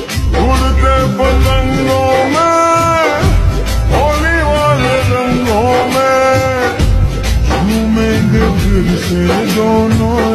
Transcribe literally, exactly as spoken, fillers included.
उड़ते पतंगों में, होली वाले रंगों में, झूमेंगे फिर से दोनों